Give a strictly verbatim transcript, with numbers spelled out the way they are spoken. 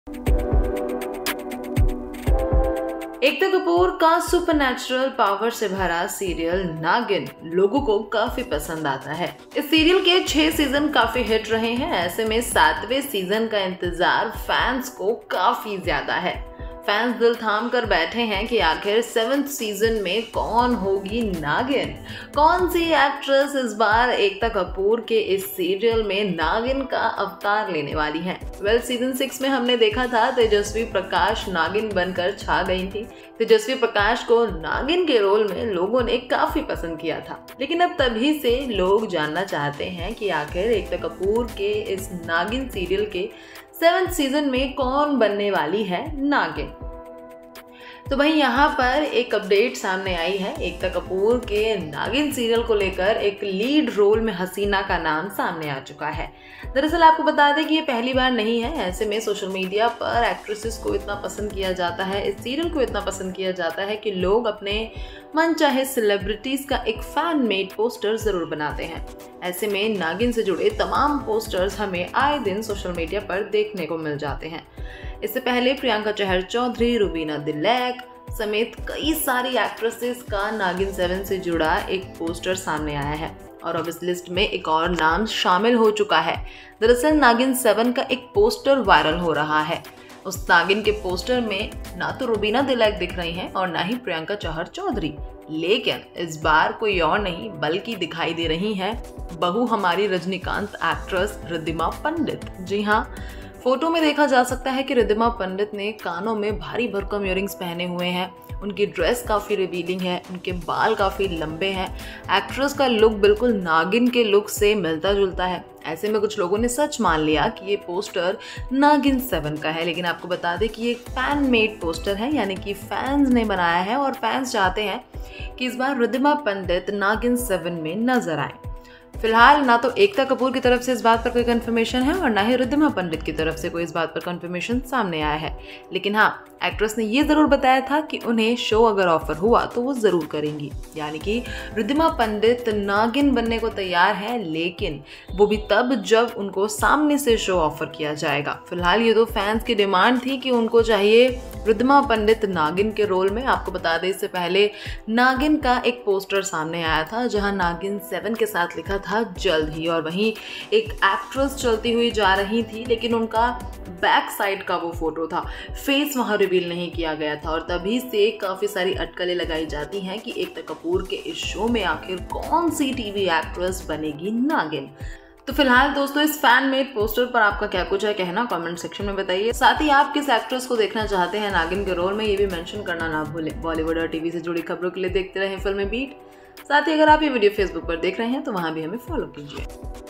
एकता कपूर का supernatural power से भरा सीरियल नागिन लोगों को काफी पसंद आता है। इस सीरियल के छह सीजन काफी हिट रहे हैं। ऐसे में सातवें सीजन का इंतजार फैंस को काफी ज्यादा है। फैंस दिल थाम कर बैठे हैं कि आखिर सेवेंथ सीजन में कौन होगी नागिन। कौन सी एक्ट्रेस इस बार एकता कपूर के इस सीरियल में नागिन का अवतार लेने वाली है। वेल सीजन सिक्स में हमने देखा था तेजस्वी प्रकाश नागिन बनकर छा गई थी। तेजस्वी प्रकाश को नागिन के रोल में लोगों ने काफी पसंद किया था, लेकिन अब तभी से लोग जानना चाहते हैं कि आखिर एकता कपूर के इस नागिन सीरियल के सेवेंथ सीजन में कौन बनने वाली है नागिन। तो भाई यहाँ पर एक अपडेट सामने आई है। एकता कपूर के नागिन सीरियल को लेकर एक लीड रोल में हसीना का नाम सामने आ चुका है। दरअसल आपको बता दें कि ये पहली बार नहीं है। ऐसे में सोशल मीडिया पर एक्ट्रेसेस को इतना पसंद किया जाता है, इस सीरियल को इतना पसंद किया जाता है कि लोग अपने मन चाहे सेलिब्रिटीज का एक फैन मेड पोस्टर जरूर बनाते हैं। ऐसे में नागिन से जुड़े तमाम पोस्टर्स हमें आए दिन सोशल मीडिया पर देखने को मिल जाते हैं। इससे पहले प्रियंका चहर चौधरी, रुबीना दिलैक समेत कई सारी एक्ट्रेसेस का नागिन सेवन से जुड़ा एक पोस्टर सामने आया है और अब इस लिस्ट में एक और नाम शामिल हो चुका है। दरअसल नागिन सेवन का एक पोस्टर वायरल हो रहा है। उस नागिन के पोस्टर में ना तो रुबीना दिलैक दिख रही हैं और ना ही प्रियंका चहर चौधरी, लेकिन इस बार कोई और नहीं बल्कि दिखाई दे रही है बहू हमारी रजनीकांत एक्ट्रेस रिद्धिमा पंडित। जी हाँ, फोटो में देखा जा सकता है कि रिद्धिमा पंडित ने कानों में भारी भरकम इयररिंग्स पहने हुए हैं। उनकी ड्रेस काफ़ी रिवीलिंग है, उनके बाल काफ़ी लंबे हैं। एक्ट्रेस का लुक बिल्कुल नागिन के लुक से मिलता जुलता है। ऐसे में कुछ लोगों ने सच मान लिया कि ये पोस्टर नागिन सेवन का है, लेकिन आपको बता दें कि ये एक फैन मेड पोस्टर है, यानी कि फैंस ने बनाया है और फैंस चाहते हैं कि इस बार रिद्धिमा पंडित नागिन सेवन में नजर आए। फिलहाल ना तो एकता कपूर की तरफ से इस बात पर कोई कंफर्मेशन है और ना ही रिद्धिमा पंडित की तरफ से कोई इस बात पर कंफर्मेशन सामने आया है, लेकिन हाँ एक्ट्रेस ने ये जरूर बताया था कि उन्हें शो अगर ऑफर हुआ तो वो जरूर करेंगी। यानी कि रिद्धिमा पंडित नागिन बनने को तैयार है, लेकिन वो भी तब जब उनको सामने से शो ऑफर किया जाएगा। फिलहाल ये तो फैंस की डिमांड थी कि उनको चाहिए रिद्धिमा पंडित नागिन के रोल में। आपको बता दें इससे पहले नागिन का एक पोस्टर सामने आया था जहां नागिन सेवन के साथ लिखा था जल्द ही, और वहीं एक एक्ट्रेस चलती हुई जा रही थी, लेकिन उनका बैक साइड का वो फोटो था, फेस वहां रिवील नहीं किया गया था। और तभी से काफी सारी अटकलें लगाई जाती हैं कि एकता कपूर के इस शो में आखिर कौन सी टीवी एक्ट्रेस बनेगी नागिन। तो फिलहाल दोस्तों इस फैन मेड पोस्टर पर आपका क्या कुछ है कहना कमेंट सेक्शन में बताइए। साथ ही आप किस एक्ट्रेस को देखना चाहते हैं नागिन के रोल में ये भी मेंशन करना ना भूलें। बॉलीवुड और टीवी से जुड़ी खबरों के लिए देखते रहें फिल्मी बीट। साथ ही अगर आप ये वीडियो फेसबुक पर देख रहे हैं तो वहां भी हमें फॉलो कीजिए।